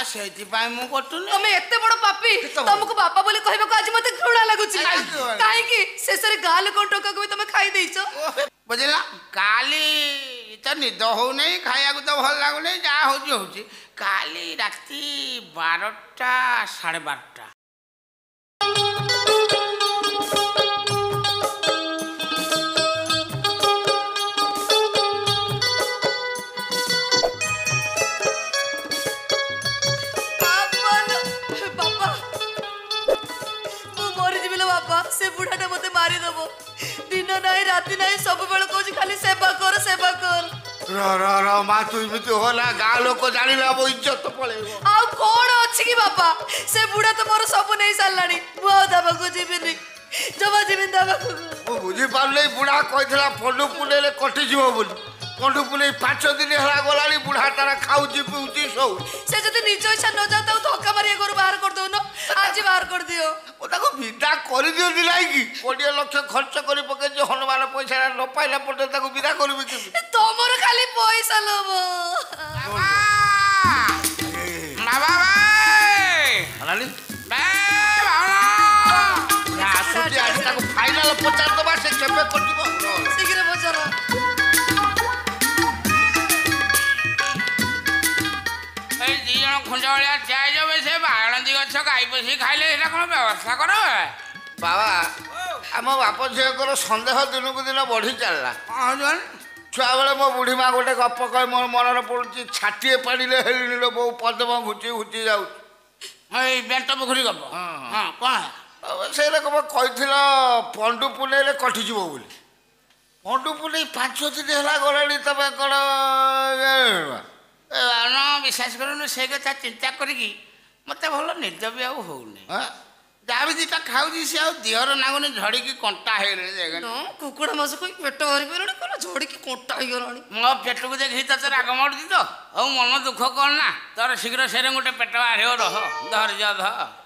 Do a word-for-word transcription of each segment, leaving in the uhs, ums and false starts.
ସେଇଥିପାଇଁ ମୁଁ କଟୁନି। ତମେ ଏତେ ବଡ ପାପି, ତମକୁ ବାପା ବୋଲି କହିବାକୁ ଆଜି ମତେ ଘୃଣା ଲାଗୁଛି। କାହିଁକି ଶେଷରେ ଗାଁ ଲୋକଙ୍କ ଟଙ୍କାକୁ ବି ତମେ ଖାଇ ଦେଇଛ। ବୁଝିଲା, କାଲି ତ ନିଦ ହଉନି, ଖାଇବାକୁ ତ ଭଲ ଲାଗୁନି, ଯାହା ହଉଛି ହଉଛି। କାଲି ରାତି ବାରଟା ସାଢେ ବାରଟା से बुढ़ाटा मते मारी दबो। दिन नाही राति नाही सब बेल कहू खाली सेवा कर सेवा कर। र र र मा तू इमिति होला गाँ लोक जानिला मो इज्जत पळेबो। आ कोन अछि की बापा, से बुढ़ा तो मोर सब नहीं सालानी। मु आ दबा को जीविनी, जमा जीविन दबा को। ओ बुझी पाले बुढ़ा कहथला पंडु पुलेले कटि जीवो बोली। पंडु पुले पाँच दिन हला गलाली बुढ़ा तारा खाउची पिउची सौ। से जति निज इच्छा न जाता धक्का मारिया घर बाहर कर दो न, आज बाहर कर दियो। ओ ताको विदा कर दियो दिलाई की कोड़े लक्ष खर्च करी पके जे हनुमान पैसा न पाइला पटे ताको विदा करबी की। तोमर खाली पैसा लबो। बाबा भाई हलाली बे बाबा ना सुती आज ताको फाइनल पचार दबा से केबे कटिबो। शीघ्र पचार। खुंडलिया चाय जो से बारंदी गछ गाई पसी खाइले एटा कोन व्यवस्था कर बाबा। आम बाप झीकर सन्देह दिन को दिन बढ़ी चलला। छुआ बेले मो बुढ़ी माँ गोटे गप कह मोर मन पड़ुची छाटिए पाड़े हेली लो बो पदम घुची घुची जाऊ बेंट पोखरी गप। हाँ कौन से कब कही पंडु पुले कटिज बोली। पंडु पुले पांच दिन है गला तुम कौन विश्वास कर से कथा चिंता करी मत भल निद भी आने जहाँ भी दीटा खाऊँ सी देहर नागुनि झड़की कंटा कुकुड़ा मास कोई पेट भरी गला कौन झड़की कंटा हो गला मो पेट को देखी तो राग मरुची तो और मन दुख कर ना तोर शीघ्र से गोटे पेट बाहर रह धैर्य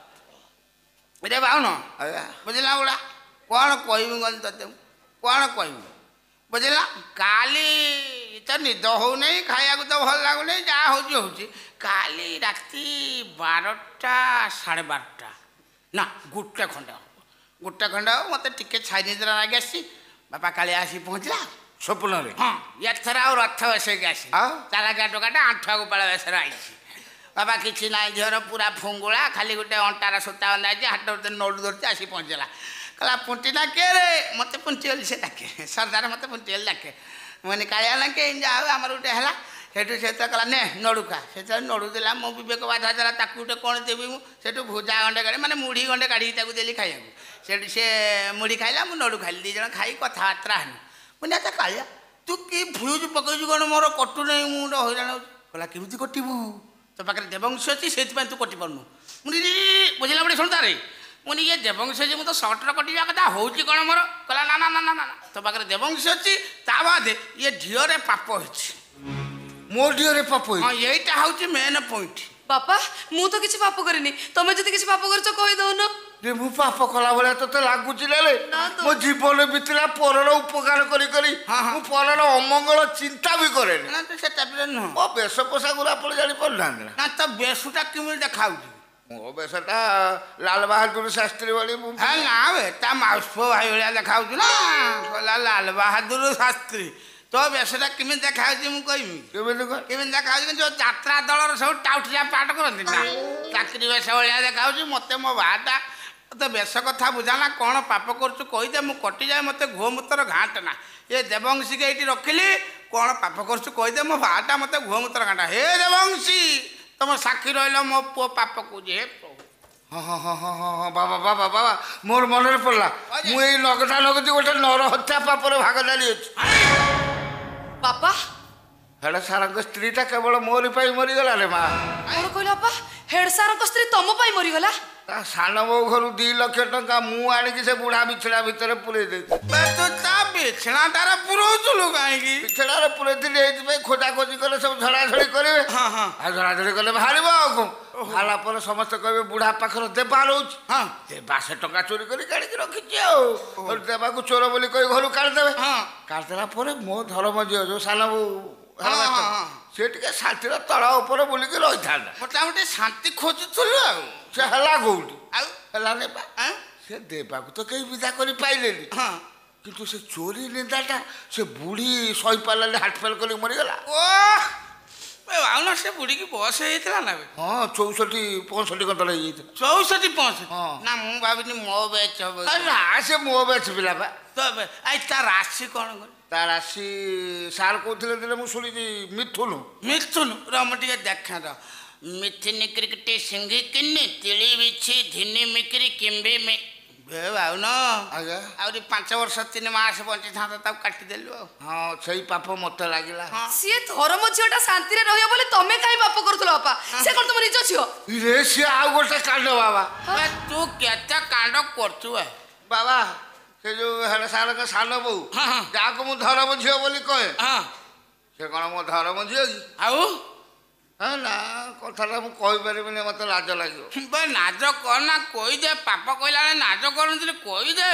ध बाउन बुझला बुढ़ा कौन कहबी गल ते कौन कहबी बुझला काली तो निद होनी खाया तो भल लगुनि जहाँ हूँ हूँ काली राति बारटा साढ़े बारटा ना गोटे खंडे हम गोटे खंडे हम मत टे छाई निद्रा लगे आसी बापा काली आसी पहुँचला स्वप्न हाँ एथर आ रथ बेसक आसी चालाकिया टोकाटा आंठुआ गोपाल बेस आई बाबा किसी ना झीर पूरा फुंगुला खाली गोटे अंटार सूता बंधा हाथ नौड़ धरती आसी पहुँचला कहला पुंटी ना के रे मत पुंटी बोली से डाके सरदार मत पुंटी बोली डाके मैंने कालिया ना के जाओ आमर गोटे है सेठू से कहला ने नड़ुका से नड़ु देला मो विवेक बाधा देला ताकू गोटे कौन देवी मुझे भुजा गंडे काढ़ी माने मुढ़ी गंडे काढ़ी देली खाइया सेठू से मुढ़ी खाइला मु नड़ु खाइली दी जन खाई कथबार्ता हन मुझे अच्छा कालिया तू कि फ्यूज पकईचु कौन मोर कटु नहीं मुझे हईराण हो कहला केमी कटबू तो पाखे देवंश अच्छी से तू कटि पार्नु मुझे बुझला बड़े शुणता रे मुझे ये देवंश जी मुझे सर्टर कटिया कथा हूँ कौन मोर कहला ना ना ना ना ना तो पाखे देवंश अच्छी ता बादे ये ढीरे पाप हो मो ढीरे पाप हाँ यहीटा हूँ मेन पॉइंट बापा मु तो किसी पाप करनी तुम जब किसी पाप कर कही दौन जे मु पाप कला बेले तो लगुच मो जीवन बीतला पर उपकार करी करी मु पर अमंगल चिंता भी करे नुह बेश पोशाक आप जापार ना तो बेशुटा किमी देखा मो बेशटा लाल बहादुर शास्त्री भाई ना बे ता माउस पुओ भाई भाया देखा ना कहला लाल बहादुर शास्त्री तो बेशटा किमी देखा मुझे केमी देखा जो यात्रा दलर सब टाउटिया पाठ करती ना चाकरी बेश भाया देखा मत मो बाटा तो बेश कथा बुझाना कौन पाप करुचु कहीदे मु कटि जाए मत घुमूत्र घाट ना ये देवंशी के ये रखिली कौन पाप करुचु कहीदे मो बाटा मत घुमूत्र घाटा हे देवंशी तुम साक्षी रहा मो पु पाप को जे हाँ हाँ हाँ हाँ हाँ हाँ बाबा बाबा बाबा मोर मन पड़ा मुझे नगदा नगदी गोटे नर हत्या पापर भागदारी अच्छी बापा हेड सार स्त्रीटा केवल मोरी मरीगला रे माँ कौन कहल बापा हेड सार स्त्री तुम मरीगला सान बो घर दी लक्ष टा मु आणिकी से बुढ़ा बिछड़ा भितर पुरे बिछड़ाटार पुरौलु कहीं बिछड़ार पुरे खोजा खोजी कले सब झड़ाझड़ी करेंगे झड़ाझड़ी कले बाहर बाहला पर समस्त कहे बुढ़ा पाखर देवा रोच देवा से टका चोरी कर रखी देवा को चोर बोली कही घर काटिदेवे काटिदेला मो धर्म झील जो सान बो से टिके ଶାନ୍ତିର ତଳ ଉପରେ ବୁଲିକି ରହିଥାନ୍ତା। ମୋଟାମୋଟି ଶାନ୍ତି ଖୋଜୁଥିଲୁ ଆଉ ସେ ହେଲା କୋଉଠି ଆଉ ହେଲାନି ପା। ଆଁ? ସେ ଦେବାକୁ ତ କେହି ବିଦା କରି ପାଇଲେନି ହଁ କିନ୍ତୁ ସେ ଚୋରି ନିନ୍ଦାଟା ସେ ବୁଢ଼ୀ ସହିପାରିଲାନି ହାର୍ଟ ଫେଲ୍ କରି ମରିଗଲା। ଓ ଆଉ ସେ ବୁଢ଼ୀକି ବୟସ ହେଇଥିଲା ନା ବେ ହଁ ଚଉଷଠି ପଞ୍ଚଷଠି କନ୍ତଳ ହେଇଯାଇଥିଲା। ଚଉଷଠି ପଞ୍ଚଷଠି ହଁ। ନା ମୁଁ ଭାବିନି ମୋ ବ୍ୟାଚ୍ ହବ ଆରେ ନା ସେ ମୋ ବ୍ୟାଚ୍ ପିଲା ବା। ତ ଆଇ ତା ରାଶି କ'ଣ କଣ ତା ରାଶି ସାର୍ କହୁଥିଲେ ଦିନେ ମୁଁ ଶୁଣିଛି ମିଥୁନ। ମିଥୁନ ର ମୁଁ ଟିକେ ଦେଖା ର ମିଥିନି କ୍ରିକେଟ ସିଙ୍ଗି କିନି ତିଳି ବିଛି ଧିନି ମିକିରି କିମ୍ବି ମି ବେ ଭାଉନ ଆଜ୍ଞା ଆହୁରି ପାଞ୍ଚ ବର୍ଷ ତିନି ମାସ ବଞ୍ଚିଥାନ୍ତା ତାକୁ କାଟିଦେଲୁ ଆଉ ହଁ ସେଇ ପାପ ମତେ ଲାଗିଲା। ସିଏ ଧର୍ମ ଝିଅଟା ଶାନ୍ତିରେ ରହିବ ବୋଲି ତମେ କାହିଁ ପାପ କରୁଥିଲ ବାପା? ସେ କ'ଣ ତମ ନିଜ ଝିଅ? ରେ ସିଏ ଆଉ ଗୋଟେ କାଣ୍ଡ ବାବା। ବେ, ତୁ କେତେ କାଣ୍ଡ କରୁଛୁ ବେ ବାବା ସେ ଯୋଉ ହେଡ ସାରଙ୍କ ସାନ ବୋଉ ହଁ, ହଁ। ଯାହାକୁ ମୁଁ ଧରମ ଝିଅ ବୋଲି କହେ ହଁ ସେ କ'ଣ ମୋ ଧରମ ଝିଅ କି? ଆଉ ହଁ ନା କଥାଟା ମୁଁ କହିପାରିବିନି ମତେ ଲାଜ ଲାଗିବ। ବେ ନାଜ କର ନା କହିଦେ ପାପ କହିଲା ବେଳେ ନାଜ କରନ୍ତି କହିଦେ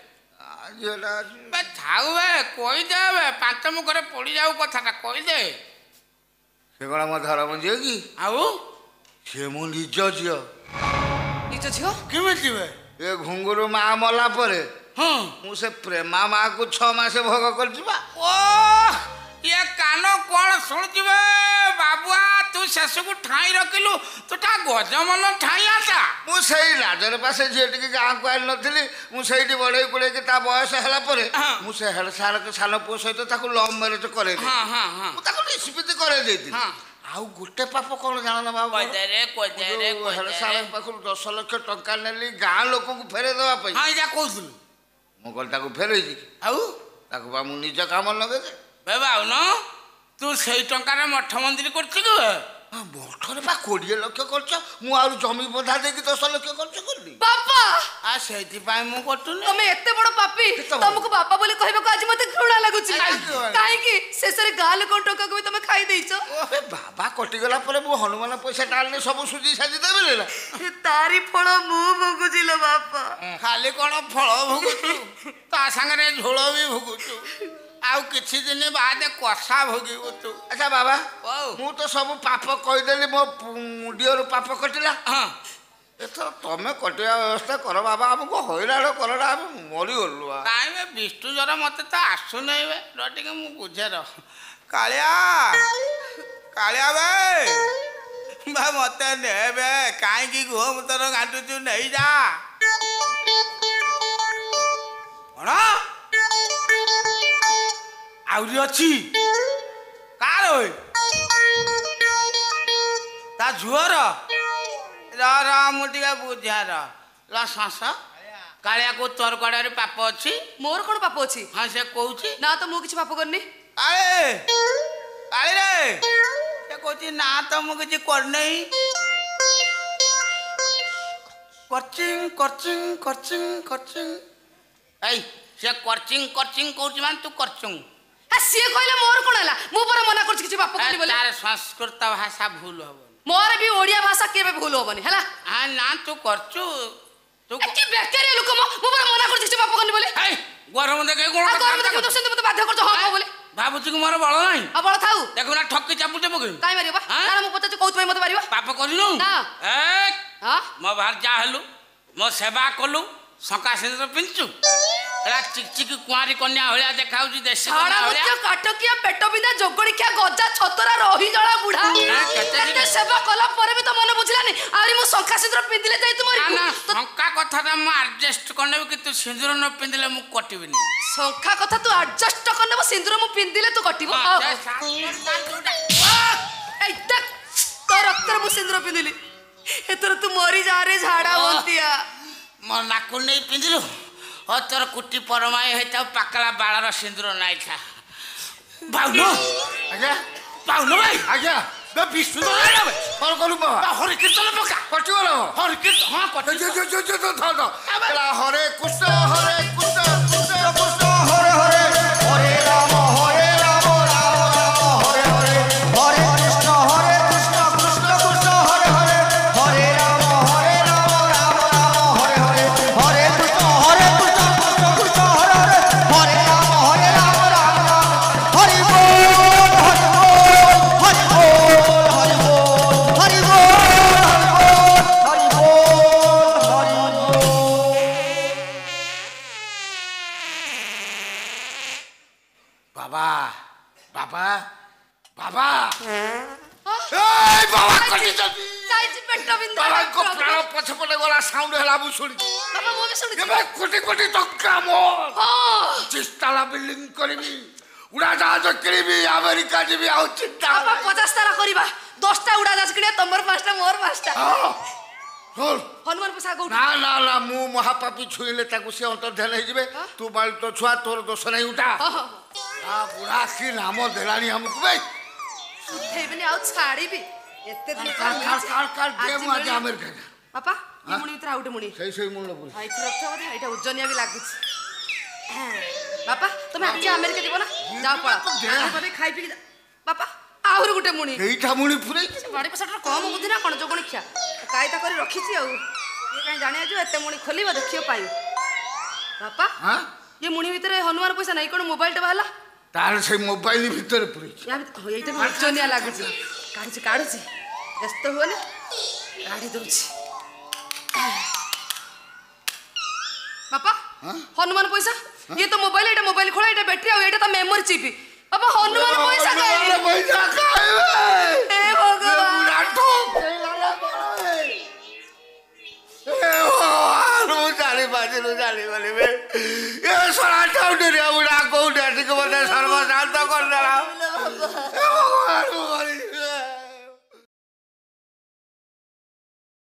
ଝିଅଟା ଅଛି ବେ ଥାଉ ବେ କହିଦେ ବେ ପାଞ୍ଚ ମୁଖରେ ପଡ଼ିଯାଉ କଥାଟା କହିଦେ ସେ କ'ଣ ମୋ ଧରମ ଝିଅ କି? ଆଉ ସେ ମୋ ନିଜ ଝିଅ। ନିଜ ଝିଅ? କେମିତି ବେ ଏ ଘୁଙ୍ଗୁରୁ ମା ମଲା ପରେ ହଁ ମୁଁ ସେ ପ୍ରେମା ମାକୁ ଛଅ ମାସ ଭୋଗ କରିଛି ବା। ଓ ଇଏ କାନ କ'ଣ ଶୁଣୁଛୁ ବେ ବାବୁଆ ତୁ ଶେଷକୁ ଠାଇଁ ରଖିଲୁ ତୁ ତା ଗଜମନ ଠାଇଁ ଆସା ମୁଁ ସେଇ ଲାଜରେ ପା ସେ ଝିଅଟିକି ଗାଁକୁ ଆଣିନଥିଲି ମୁଁ ସେଇଠି ବଢ଼େଇ କୁଢ଼େଇକି ତା ବୟସ ହେଲା ପରେ ହଁ। ମୁଁ ସେ ହେଡ ସାରଙ୍କ ସାନ ପୁଅ ସହିତ ତାକୁ ଲଭ୍ ମ୍ୟାରେଜ କରେଇ ହଁ ହଁ ହଁ ମୁଁ ତାକୁ ନିଷ୍ପତ୍ତି କରେଇ ଦେଇଥିଲି। ହଁ। ଆଉ ଗୋଟେ ପାପ କ'ଣ ଜାଣନା ବାବୁ? କହିଦେ ରେ କହିଦେ ରେ ହେଡ କହିଦେ ରେ ସାରଙ୍କ ପାଖରୁ ଦଶ ଲକ୍ଷ ଟଙ୍କା ନେଲି ଗାଁ ଲୋକଙ୍କୁ ଫେରେଇ ଦେବା ପାଇଁ। ହଁ ଏଇଟା କହୁଥିଲୁ ମୁଁ କହିଲି ତାକୁ ଫେରେଇଛି ଆଉ ତାକୁ ବା ମୁଁ ନିଜ କାମ ଲଗେଇଛି। ବେ ବାଉନ ତୁ ସେଇ ଟଙ୍କାରେ ମଠ ମନ୍ଦିର କରୁଛୁ କି ବେ ମଠରେ ବା କୋଡ଼ିଏ ଲକ୍ଷ ଖର୍ଚ୍ଚ ମୁଁ ଆହୁରି ଜମି ବନ୍ଧା ଦେଇକି ଦଶ ଲକ୍ଷ ଖର୍ଚ୍ଚ କଲି। ବାପା ଆ ସେଇଥିପାଇଁ ମୁଁ କରୁନି ତମେ ଏତେ ବଡ ପାପି ତମକୁ ବାପା ବୋଲି କହିବାକୁ ଆଜି ମତେ ଘୃଣା ଲାଗୁଛି। କାହିଁକି? କାହିଁକି ଶେଷରେ ଗାଁ ଲୋକଙ୍କ ଟଙ୍କାକୁ ବି ତମେ ଖାଇ ଦେଇଛ? ଏ ବାବା କଟିଗଲା ପରେ ମୁଁ ହନୁମାନ ପଇସା ଟାଣିଲେ ସବୁ ସୁଜି ସାଜି ଦେବି ନା। ତାରି ଫଳ ମୁଁ ଭୋଗୁଛି ଲୋ ବାପା। ଖାଲି କ'ଣ ଫଳ ଭୋଗୁଛୁ ତା ସାଙ୍ଗରେ ଝୋଳ ବି ଭୋଗୁଛୁ ଆଉ କିଛି ଦିନ ବାଦ କଷା ଭୋଗିବୁ ତୁ। ଆଚ୍ଛା ବାବା ହଉ। ମୁଁ ତ ସବୁ ପାପ କହିଦେଲି ମୋ ମୁଣ୍ଡିଅରୁ ପାପ କଟିଲା। ହଁ ଏଥର ତମେ କଟିବା ବ୍ୟବସ୍ଥା କର ବାବା ଆମକୁ ହଇରାଣ କରନା ଆମେ ମରିଗଲୁ। କାହିଁ ବେ ବିଷ୍ଣୁ ଜ୍ୱର ମତେ ତ ଆସୁନାହିଁ ବେ ର ଟିକେ ମୁଁ ବୁଝେ ର କାଳିଆ କାଳିଆ ବେ ବା ମତେ ନେବେ କାହିଁକି କୁହ ମୁଁ ତୋର ଗାଣ୍ଟୁଛୁ ନେଇଯା କ'ଣ ଆହୁରି ଅଛି କାର ଓଏ ତା ଝୁଅର ର ର ମୁଁ ଟିକେ ବୁଝା ର ଲ ଶସ କାଳିଆ କୁ ତୋର କଡ଼ାରେ ପାପ ଅଛି? ମୋର କ'ଣ ପାପ ଅଛି? ହଁ ସେ କହୁଛି ନା ତ ମୁଁ କିଛି ପାପ କରିନି। କାଳେ କାଳି ରେ ସେ କହୁଛି ନା ତ ମୁଁ କିଛି କରିନେଇ କରଚିଂ କରଚିଂ କରଚିଂ କରଚିଂ ଏଇ ସେ କରଚିଂ କରଚିଂ କହୁଛି ମାନେ ତୁ କରଚୁଂ ସିଏ କହିଲେ ମୋର କ'ଣ ହେଲା? ମୁଁ ପରା ମନା କରୁଛି କିଛି ପାପ କରିନି ବୋଲି। ତାର ସଂସ୍କୃତ ଭାଷା ଭୁଲ ହବନି ମୋର ବି ଓଡ଼ିଆ ଭାଷା କେବେ ଭୁଲ ହବନି ହେଲା। ହଁ ନା ତୁ କରଛୁ ତୁ କି ବେକାରିଆ ଲୋକ ମୁଁ ମୁଁ ପରା ମନା କରୁଛି କିଛି ପାପ କରିନି ବୋଲି। ଏଇ ଗରମ ଦେଖେ କ'ଣ ଆଉ ଗରମ ଦେଖି ତ ସେମିତି ମତେ ବାଧ୍ୟ କରୁଛ ହଁ ବୋଲି। ଭାବୁଛୁ କି ମୋର ବଳ ନାହିଁ? ଆଉ ବଳ ଥାଉ ଦେଖୁ ନା ଠକି ଚାପୁଟେ ପକେଇବୁ କାଇଁ ମାରିବ? ନା ମୁଁ ପଚାରୁଛି କୋଉଥିପାଇଁ ମତେ ମାରିବ? ପାପ କରିନୁ ନା। ଏ ହଁ ମୋ ଭାର ଯାହା ହେଲୁ ମୋ ସେବା କଲୁ ଶଙ୍କା ସିନ୍ଦୁର ପିନ୍ଧୁଛୁ ଏଟା ଚିକ ଚିକ କୁଆଁରୀ କନ୍ୟା ଭଳିଆ ଦେଖାଉଛି ଦେଶୀ କନ୍ୟା ଭଳିଆ ଛାଡ଼ କାଟକିଆ ପେଟ ବିନ୍ଧା ଜଗଣିଖିଆ ଗଜା ଛତରା ରହି ଜଳା ବୁଢା କେତେ ଏତେ ସେବା କଲା ପରେ ବି ତ ମନେ ବୁଝିଲାନି ଆହୁରି ମୁଁ ଶଙ୍ଖା ସିନ୍ଦୁର ପିନ୍ଧିଲେ ଯାଇ ତୁମ ନା ନା ଶଙ୍କା କଥାଟା ମୁଁ ଆଡଜଷ୍ଟ କରିନେବି କିନ୍ତୁ ସିନ୍ଦୁର ନ ପିନ୍ଧିଲେ ମୁଁ କଟିବିନି। ଶଙ୍ଖା କଥା ତୁ ଆଡଜଷ୍ଟ କରିନେବ ସିନ୍ଦୁର ମୁଁ ପିନ୍ଧିଲେ ତୁ କଟିବ। ଏଇ ଦେଖ ତୋ ରକ୍ତରେ ମୁଁ ସିନ୍ଦୁର ପିନ୍ଧିଲି ଏଥର ତୁ ମରି ଯା ରେ ଝାଡା ବନ୍ତିଆ। ମୋ ନାକୁ ନେଇ ପିନ୍ଧିଲୁ ଓ ତୋର କୁଟି ପରମାୟ ହେଇଥାଉ ପାକଳା ବାଳର ସିନ୍ଦୁର ନାଇଖା ଭାଉନ ଆଜ୍ଞା ଭାଉନ ଭାଇ ଆଜ୍ଞା ବିଷ୍ଣୁ କ'ଣ କଲୁ ବାବା? ହରେ କୀର୍ତ୍ତନ ପକା କଟିଗଲ ହରେ କୀର୍ତ୍ତନ ହଁ କଟି ହରେ କୃଷ୍ଣ ହରେ କୃଷ୍ଣ କୃଷ୍ଣ କୃଷ୍ଣ हरे हरे हरे राम हरे राम राम राम हरे हरे हरे कृष्ण हरे कृष्ण कृष्ण कृष्ण हरे हरे हरे राम हरे राम राम राम हरे हरे हरे कृष्ण हरे कृष्ण कृष्ण कृष्ण हरे हरे हरे राम हरे राम राम राम हरि बोल हरि बोल हरि बोल କଟିଛନ୍ତି ଯାଇଛି ପେଟ ବିନ୍ଧା ବାବାଙ୍କ ପ୍ରାଣ ପଛପଟେ ଗଲା ସାଉଣ୍ଡ ହେଲା ମୁଁ ଶୁଣିଛି ବାପା ମୁଁ ବି ଶୁଣିଛି ଏବେ କୋଟି କୋଟି ଟଙ୍କା ମୋର ହଁ ଚିସ୍ତାଲା ବିଲ୍ଡିଂ କରିବି ଉଡ଼ାଜାହାଜ କିଣିବି ଆମେରିକା ଯିବି ଆଉ ଚିନ୍ତା ବାପା ପଚାଶ ତାରା କରିବା ଦଶଟା ଉଡ଼ାଜାହାଜ କିଣିବା ତମର ପାଞ୍ଚଟା ମୋର ପାଞ୍ଚଟା ହନୁମାନ ପଇସା କୋଉଠି ନା ନା ନା ମୁଁ ମହାପାପୀ ଛୁଇଁଲେ ତାକୁ ସେ ଅନ୍ତର୍ଧ୍ୟାନ ହେଇଯିବେ ତୁ ବାଳି ତୋ ଛୁଆ ତୋର ଦୋଷ ନାହିଁ ଉଠା ବୁଢ଼ା କି ନାମ ଦେଲାଣି ଆମକୁ ଭାଇ ଉଠେଇବିନି ଆଉ ଛାଡ଼ିବି ଏତେ ଦିନ ଆମେରିକା ବାପା ଏ ମୁଣି ଭିତରେ ଆଉ ଗୋଟେ ମୁଣି ସେଇ ସେଇ ମୁଣ୍ଡ ପୁରୀ ଏଇଠି ରଖ ବୋଧେ ଏଇଟା ଓଜନିଆ ବି ଲାଗୁଛି ବାପା ତମେ ଆଜି ଆମେରିକା ଯିବ ନା ଯାଅ ପଳା ଖାଇ ପିକି ବାପା ଆହୁରି ଗୋଟେ ମୁଣି ଏଇଟା ମୁଣି ପୁରେଇ ବାଡ଼ି ପଇସାଟା କମ ବୁଦ୍ଧି ନା କଣ ଯୋଗଣି ଖିଆ କାଇତା କରି ରଖିଛି ଆଉ ଇଏ କାହିଁ ଜାଣିବା ଯେ ଏତେ ମୁଣି ଖୋଲିବ ଦେଖିବ ପାଇବ ବାପା ଇଏ ମୁଣି ଭିତରେ ହନୁମାନ ପଇସା ନାହିଁ କଣ ମୋବାଇଲଟା ବାହାରିଲା ତାହେଲେ ସେଇ ମୋବାଇଲ ଭିତରେ ପୁରେଇଛି ଏଇଟା ବି ଓଜନିଆ ଲାଗୁଛି କାଢୁଛି କାଢୁଛି ବ୍ୟସ୍ତ ହୁଅନି କାଢି ଦଉଛି ବାପା ହନୁମାନ ପଇସା ଇଏ ତ ମୋବାଇଲ ଏଇଟା ମୋବାଇଲ ଖୋଲା ଏଇଟା ବ୍ୟାଟେରୀ ଆଉ ଏଇଟା ତ ମେମୋରି ଚିପ୍ ବାପା ହନୁମାନ ପଇସା ଖାଇବେ ପଇସା ଖାଇବେ ଏ ଭଗବାନ ଜାଣିପାରିଲୁ ଜାଣିପାରିବେ ଏ ଶଳା ଟାଉଟରିଆ ବୁଢା କୋଉଠି ଆସିକି ମତେ ସର୍ବ